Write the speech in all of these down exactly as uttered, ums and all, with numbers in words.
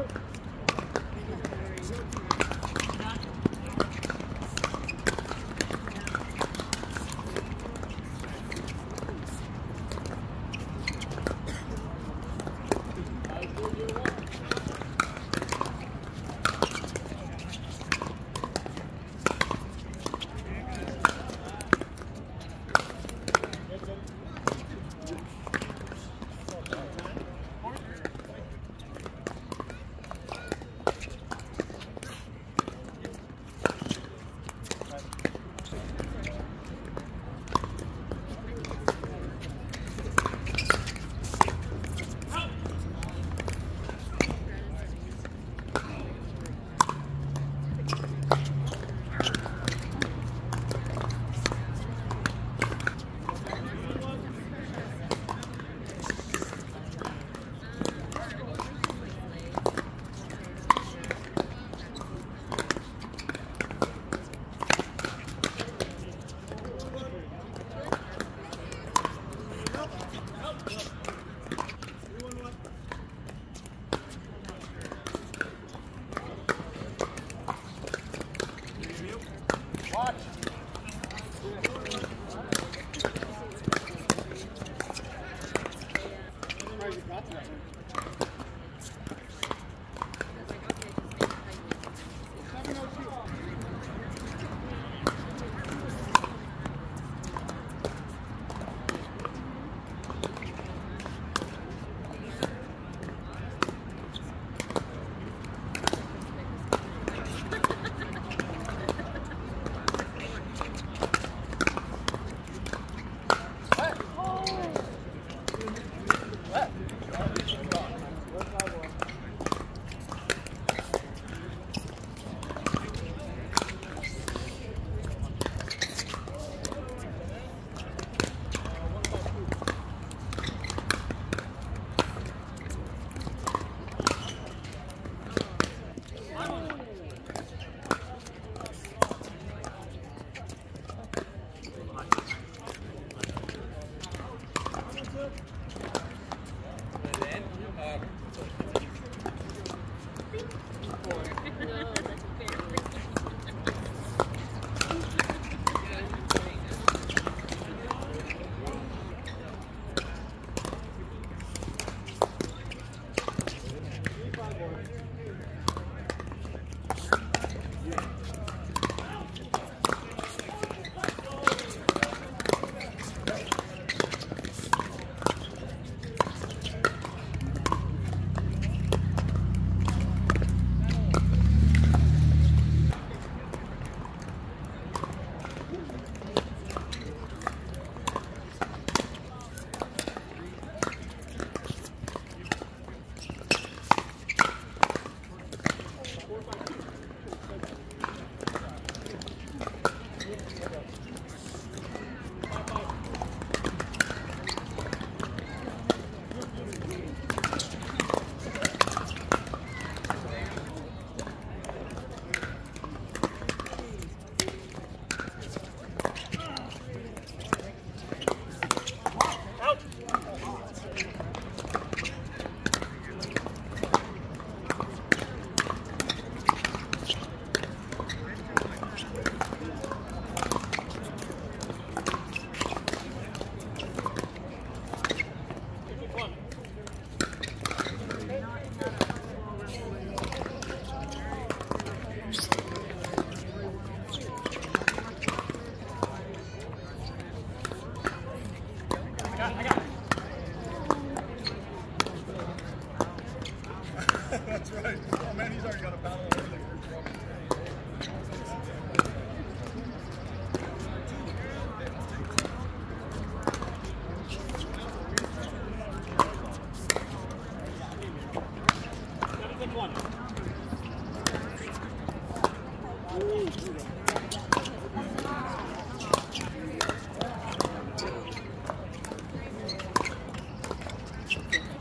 That's right. Oh man, he's already got a battle over there.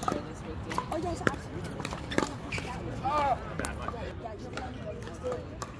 Oh yes, absolutely. Oh. Yeah, you're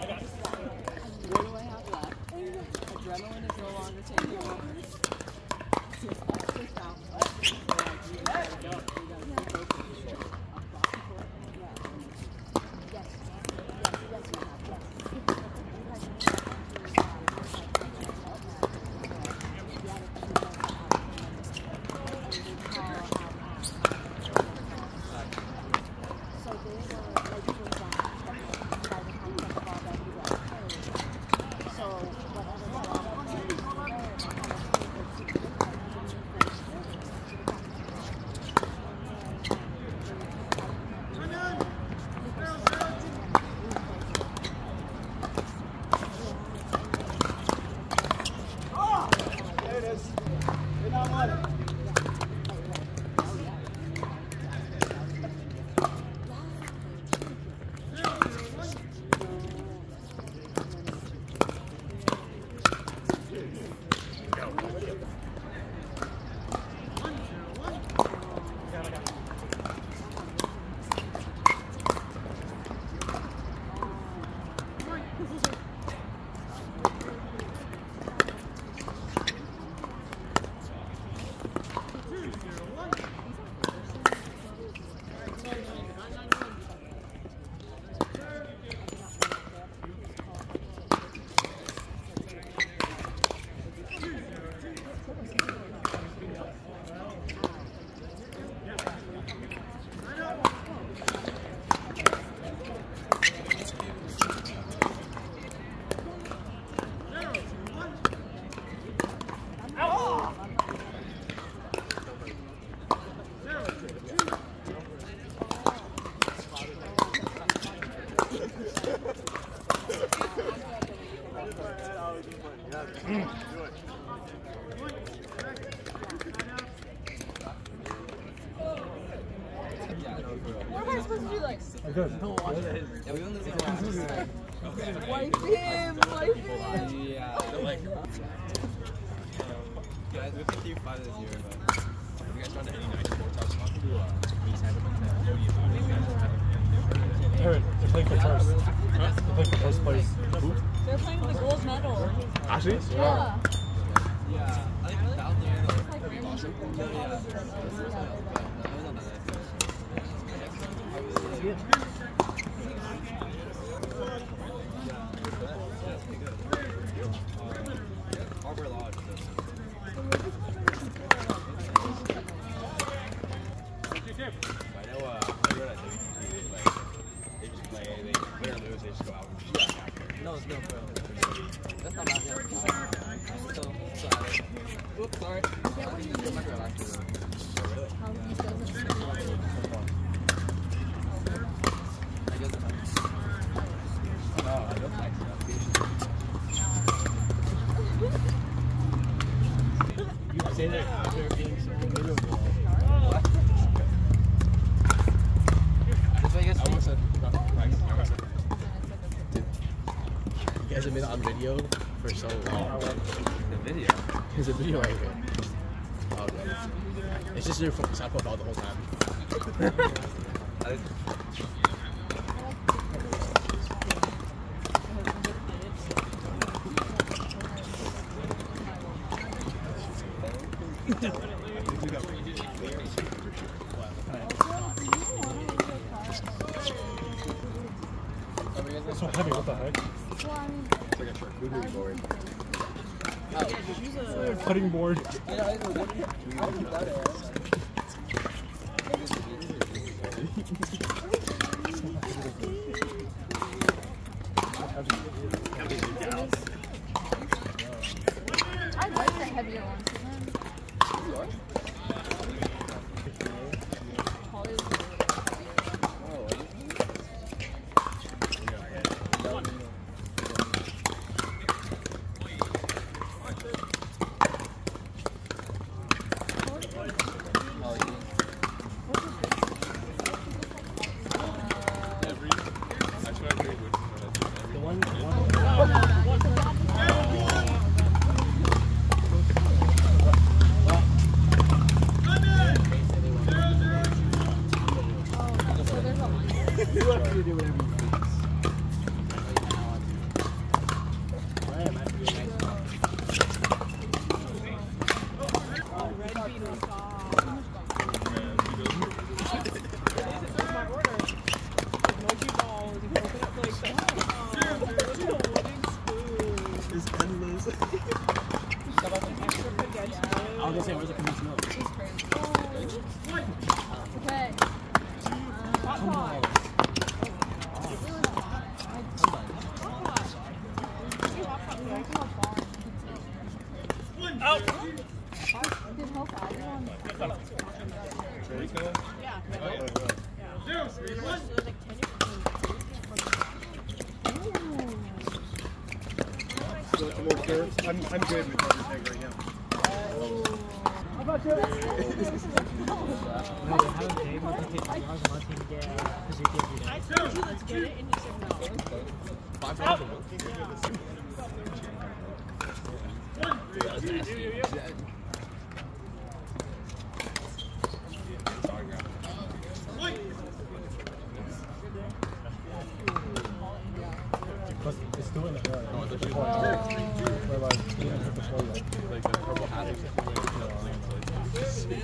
What do I have left? Adrenaline is no longer taking over. It's all pushed out. You gotta go. You gotta keep focusing. Across the court. Yeah. Yes. Yes, yes, you have. Yes. So they were like doing that by the time the ball that he was playing. So whatever the ball was, he was there. There it is. You're not one. What am I supposed to do? Like, I'm good. don't watch it. Wipe him! Wipe him! Yeah, they're like, guys, we picked you five this year, but you guys trying to any night before talk about to do uh, Aaron, they're playing for first. Huh? They're playing for first place. Who? They're playing for the gold medal. Actually? Yeah. Yeah, I think down there, It's like random people. yeah, yeah. Harbor Lodge. I know, uh, I wrote at W T T, like, they just play, they win or lose, they just go out and just go back there. No, it's no pro. That's not bad. So, so, oops, sorry. How he doesn't I guess, oh, I don't like that. You say that they're being so miserable. What? That's why I guess I almost said not practice. I almost said, dude, you guys have been on video for so long. The video? There's a video right here. Oh, no. It's just your side profile the whole time. It's so heavy, what the heck? It's like a charcuterie board. A cutting board. I like the heavier ones. want some more serves? I'm, I'm good with everything right now. How about you? No, they haven't paid what they take five dollars a month to get because you can't do that. I told you let's get it and you said no. Five dollars a month? That's nasty. It's still in the air. Oh, the shoes. Where about you didn't put the floor yet. Like the purple hat. Yeah. Because then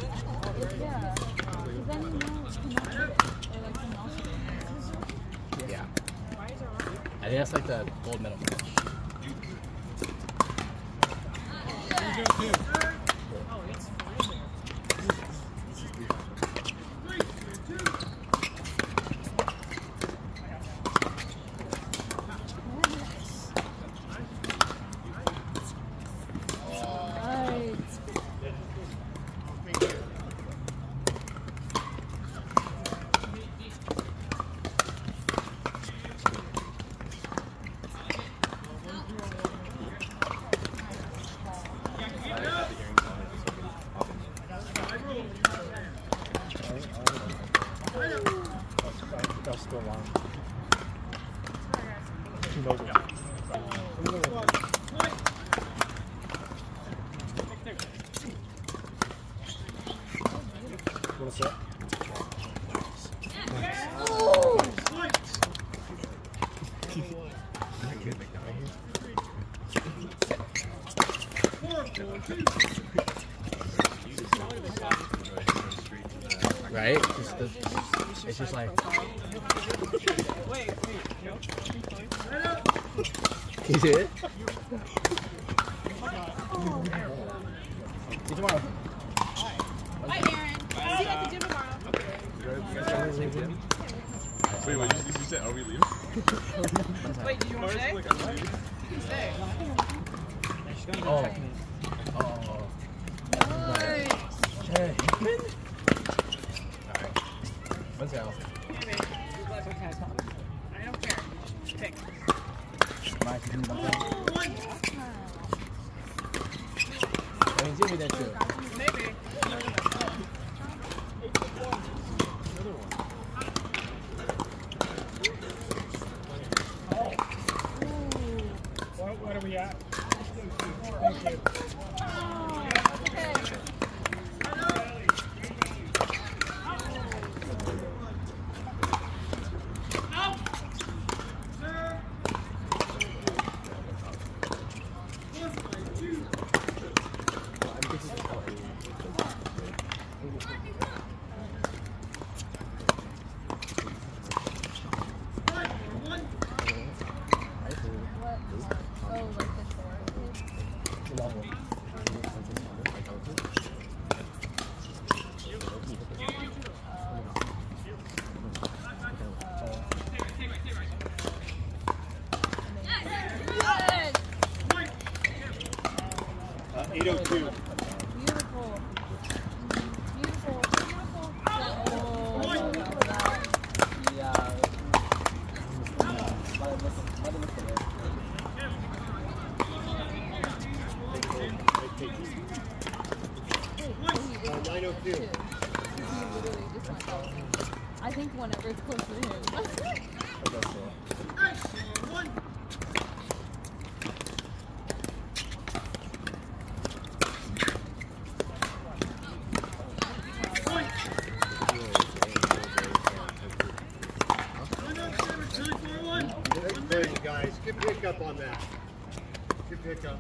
you know it's connected or like something else. Yeah. I think that's like the gold medal. That's still long. She knows it. Want to sit? Right? Just the, it's just like. Wait, wait, no. You see it? See you tomorrow. Bye, Aaron. See you at the gym tomorrow. Wait, wait, you, you said, are we leaving? Wait, did you want to stay? You can stay. Oh. Oh. Hey. Alright. Let's go. Okay. I don't care. Pick. Mike, you can do that. I mean, give me that too. Maybe. What, what are we at? Thank you. eight oh two. Beautiful. Beautiful. Beautiful. Oh, nine oh two. I think whenever it's close to him. Good, guys. Good pickup on that. Good pickup.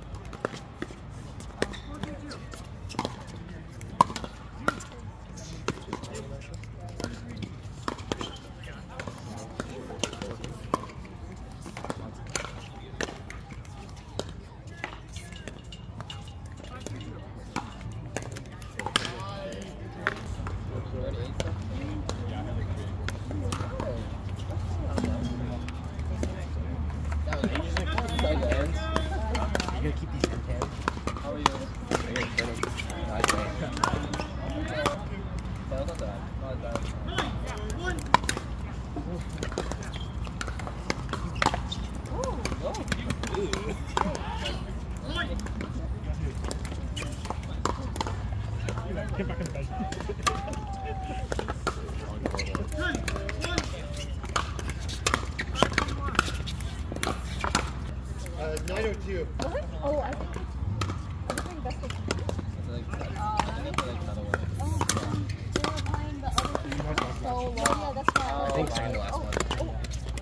You gonna keep these in ten? How are you? I'm gonna turn them. Nice way. That's not bad. Not bad. Oh. Get back in the bed. Uh, nine oh two. Oh, I think I think that's the Oh, they were playing the other team for so long. Yeah, that's why I think second to last one. Oh.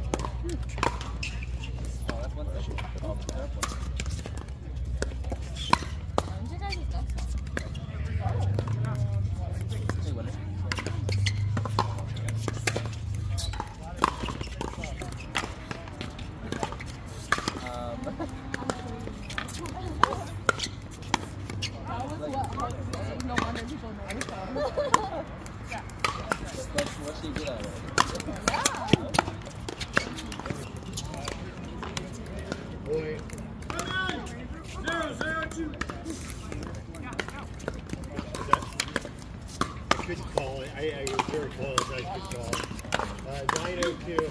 Oh, that's one session. Oh, that one. When's your guys' next one? Hey, winner. Um, That was what Hulk said. No wonder people know the song. what's, what's she good at? Boy. Zero, zero, two. I couldn't call it. I, I was very close. I could call it. Uh, nine oh two.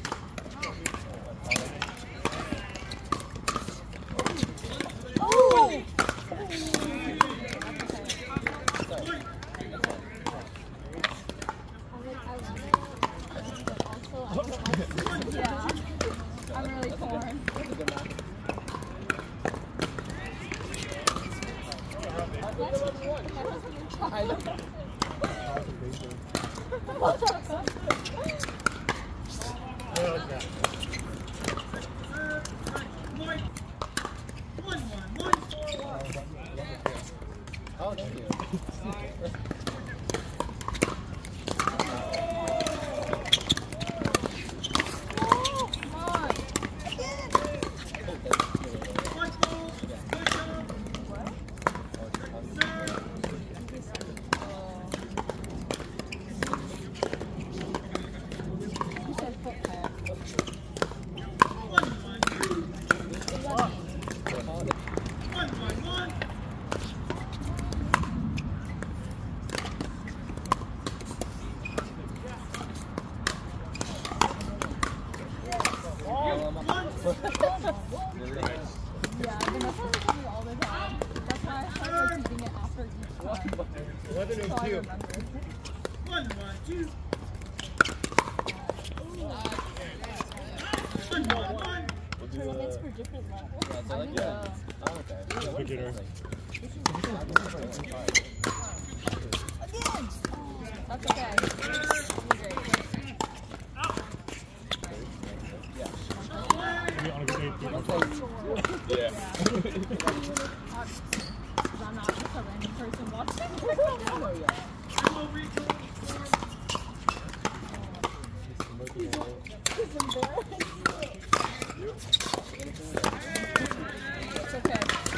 Oh! Yeah, I'm really torn. I know. Okay. One, one, one. Oh, thank you. Yeah, I've been listening to all the time. That's why I started repeating it after each one. eleven So oh I two. remember. One, one, two. One, one, one. Tournaments for different levels. Yeah, so I like, didn't yeah. know. Oh, okay. Yeah, what Beginner. is it? Again! That's okay. You're great. Maybe on a good day, people. Yeah. Because I'm not just a random person watching. He's embarrassed. It's okay.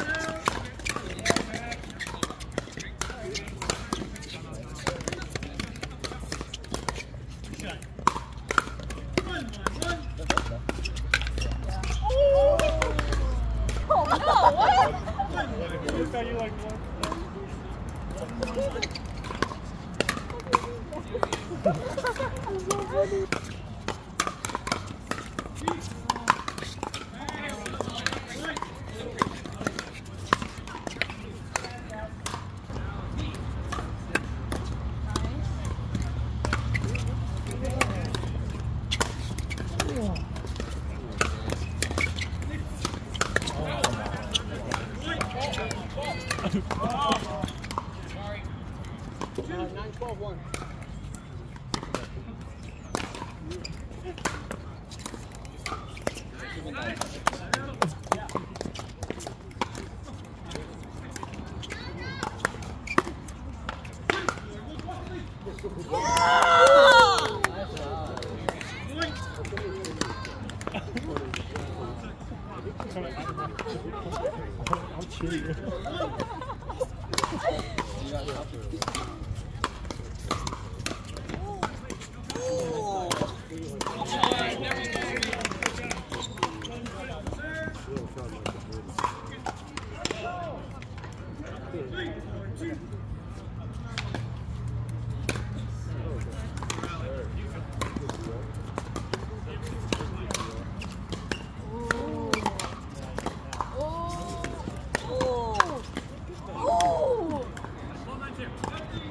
One, one, one. Oh no! What? Look at you like what? nine twelve one. I'll cheer you. Oh!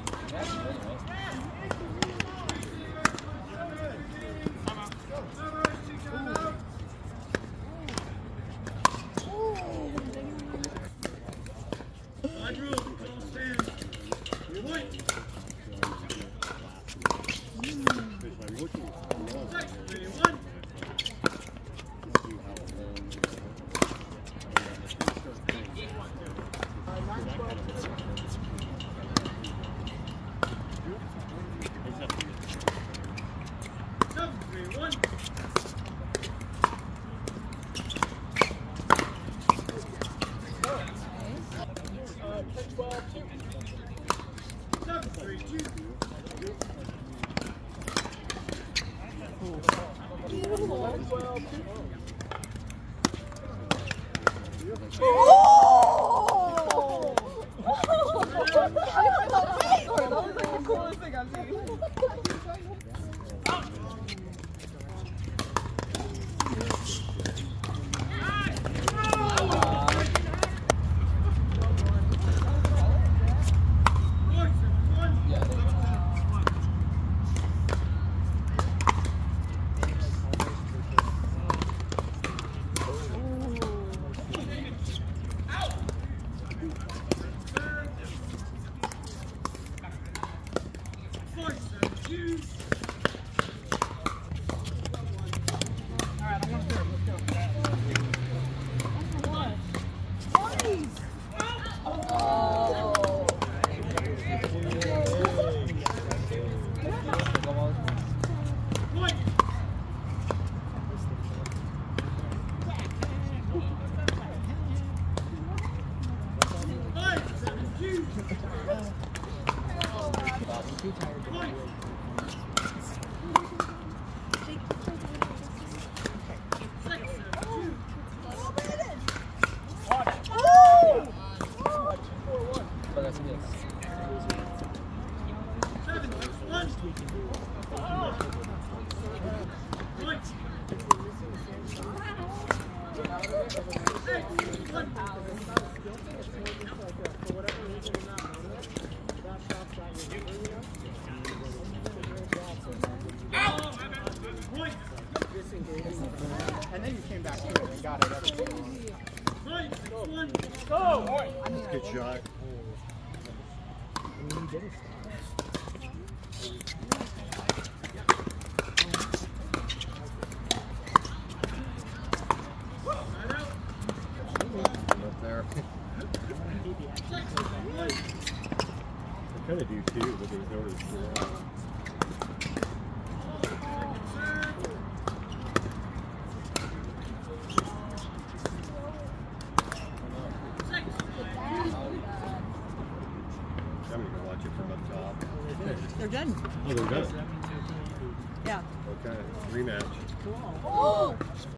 Oh! That was like the coolest thing I've seen. And then you came back to it and got it up. Go! Good shot. Up there. I kind of do too, but there's no reason. I'm going to watch it from up top. They're done. Oh, they're done? Yeah. Okay, rematch. Oh!